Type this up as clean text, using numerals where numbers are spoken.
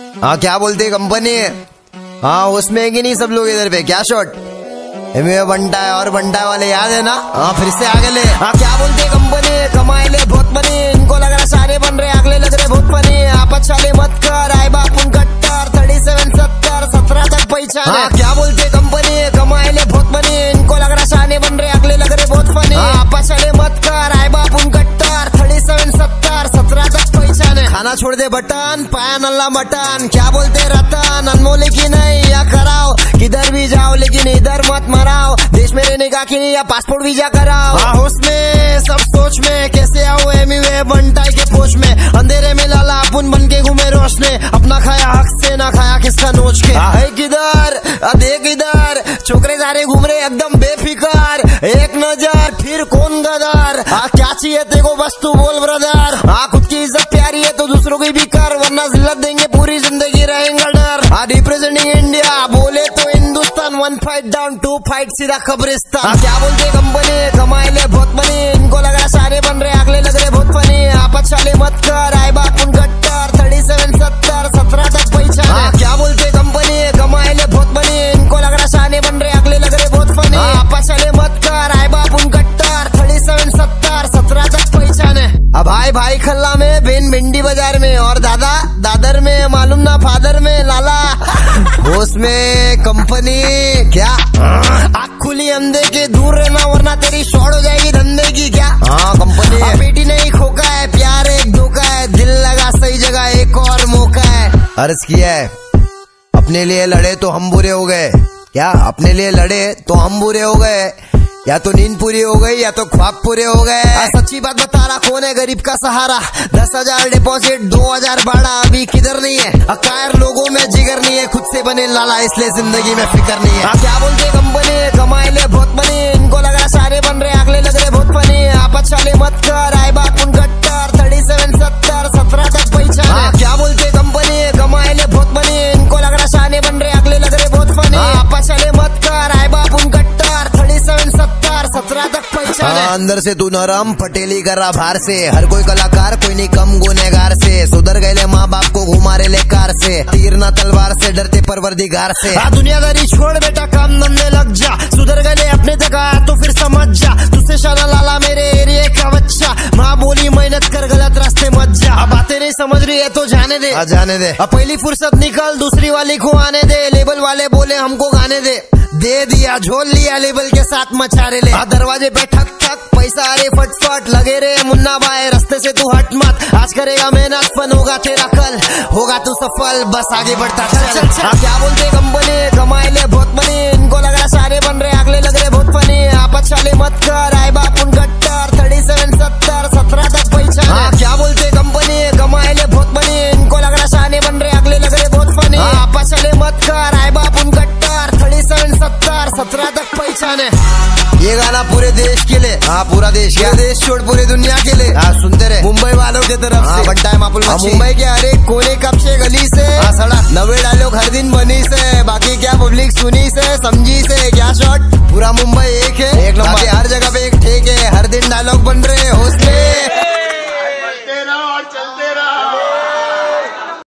हाँ क्या बोलते कंपनी? हाँ उसमें है कि नहीं सब लोग इधर पे? क्या शॉट बनता है और बनता वाले याद है ना? हाँ फिर से आगे ले। हाँ क्या बोलते कंपनी? कमाए ले बहुत बनी, इनको लग रहा सारे बन रहे, अगले लग रहे बहुत बनी। आपस वाले मत कर, आए बाप उन कट्टर 37 70 17 तक पहचान। हाँ क्या बोलते कंपनी? कमाए ले बहुत बनी, इनको लग रहा सारे बन रहे, अगले लग रहे बहुत फनी। आपस वाले मत कर, आए बाप उन कट्टर 37 70 17 तक पहचान। खाना छोड़ दे बटन, पाया नल्ला मटन। क्या बोलते रतन? अनमोल की नहीं या कराओ, किधर भी जाओ लेकिन इधर मत मराओ। देश में रहने का कि नहीं या पासपोर्ट वीजा कराओ। होश में सब सोच में, कैसे आओ एमिवे बंटाई के पोच में। अंधेरे में लाला अपन बन के घूमे रोशने, अपना खाया हक से ना खाया किसका नोच के। है किधर देख इधर, छोकरे सारे घूम रहे एकदम बेफिकर। एक नजर फिर कौन गदर, क्या चाहिए तेको बस तू बोल ब्रदर। खुद की इज्जत प्यारी है तो दूसरों की भी कर, वरना जिल्लत देंगे पूरी जिंदगी रहेंगे डर। रिप्रेजेंटिंग इंडिया बोले तो हिंदुस्तान, 1 फाइट डाउन 2 फाइट सीधा कब्रिस्तान। क्या बोलते कंपनी? कमाए ले बहुत बनी, इनको लग रहा सारे बन रहे, अगले लग रहे बहुत फनी। आपस वाले मत कर, आए बाप उन गट्टर 37 70 17 तक पहचान। क्या बोलते कंपनी? कमाए ले बहुत बनी, इनको लग रहा सारे बन रहे, अगले लग रहे बहुत फनी। आपस वाले मत कर, आए बाप उन गट्टर 37 70 17 तक पहचान। अब भाई खल्ला में, बेन भिंडी बाजार में, और दादा दादर में, मालूम ना फादर में लाला। होश में कंपनी क्या? आँख खुली अंधे के, दूर रहना वरना तेरी शॉर्ट हो जाएगी धंधे की। क्या कंपनी? बेटी नहीं खोका है, प्यार एक धोखा है, दिल लगा सही जगह एक और मौका है। अर्ज किया है अपने लिए लड़े तो हम बुरे हो गए। क्या अपने लिए लड़े तो हम बुरे हो गए? या तो नींद पूरी हो गई या तो ख्वाब पूरे हो गए। सच्ची बात बता रहा, कौन है गरीब का सहारा? 10,000 डिपॉजिट 2,000 भाड़ा, अभी किधर नहीं है। अकायर लोगों में जिगर नहीं है, खुद से बने लाला इसलिए जिंदगी में फिक्र नहीं है। क्या बोलते कंपनी? कमाए ले बहुत बनी, इनको लग रहा सारे बन रहे, अगले लग रहे बहुत फनी। आपस वाले मत कर, आए बाप उन गट्टर 37 70 17 तक पहचान। क्या बोलते कंपनी? कमाए ले बहुत बनी, इनको लग रहा सारे बन रहे, अगले लग रहे बहुत फनी। आपस वाले मत कर, आए बाप उन गट्टर 37 70 17 तक पहचान। अंदर से तू नरम पटेली कर रहा बाहर से, हर कोई कलाकार कोई नहीं कम गुनेगार से। सुधर गए माँ बाप को घुमा रहे ले कार से, तीर ना तलवार से डरते परवरदिगार से। दुनियादारी छोड़ बेटा काम धंधे लग जा, सुधर गए अपने जगह तो फिर समझ जा। तुझसे शाना लाला मेरे एरिया का बच्चा, माँ बोली मेहनत कर गलत रास्ते मत जा। अब बातें नहीं समझ रही है तो जाने दे, जाने दे। अब पहली फुर्सत निकल, दूसरी वाली को आने दे। लेबल वाले बोले हमको गाने दे दिया, झोल लिया लेबल के साथ मचारे ले। दरवाजे पे ठक ठक, पैसा अरे फटफट, लगे रे मुन्ना भाई रास्ते से तू हट मत। आज करेगा मेहनत फन होगा तेरा कल, होगा तू सफल, बस आगे बढ़ता चल। क्या बोलते कंपनी? कमाए ले बहुत बनी, इनको लग रहा सारे बन रहे, अगले लग रहे बहुत फनी। आपस वाले मत कर, आए बाप उन गट्टर 37 70 17 तक पहचान। क्या बोलते कंपनी? कमाए ले बहुत बनी, इनको लग रहा सारे बन रहे, अगले लग रहे बहुत फनी। आपस वाले मत कर, आए बाप उन गट्टर 37 70 17 तक पहचान। ये गाना पूरे देश के लिए, पूरा देश, क्या देश छोड़ पूरी दुनिया के लिए। सुनते रहे मुंबई वालों की तरफ से, बनता है मापुल मुंबई के हर एक कोने कब से गली से। सड़क 90 डायलॉग हर दिन बनी से, बाकी क्या पब्लिक सुनी से समझी से। क्या शॉट? पूरा मुंबई एक है, एक नंबर।